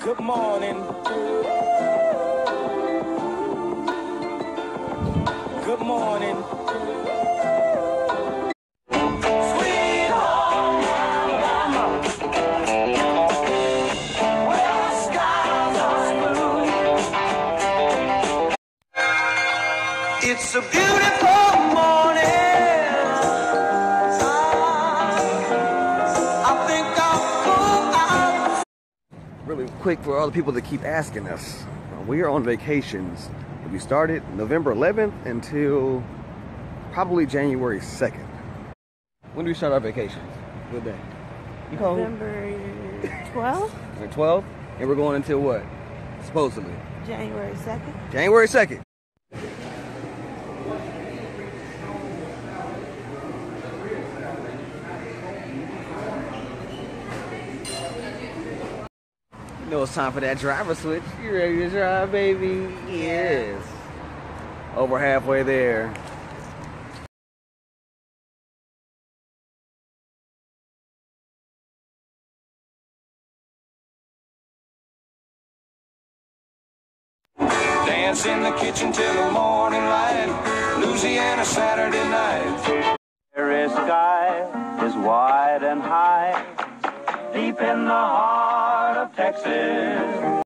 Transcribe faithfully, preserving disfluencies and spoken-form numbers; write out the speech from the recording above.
Good morning. Good morning. Sweet home Alabama, where the skies are blue. It's a beautiful morning. I think I'll go out. Really quick for all the people that keep asking us, uh, we are on vacations. We started November eleventh until probably January second. When do we start our vacations? What day? You call November twelfth? The twelfth? And we're going until what? Supposedly. January second. January second. You know it's time for that driver switch. You ready to drive, baby? Yes. Over halfway there. Dance in the kitchen till the morning light. Louisiana Saturday night. Prairie sky is wide and high, deep in the heart of Texas.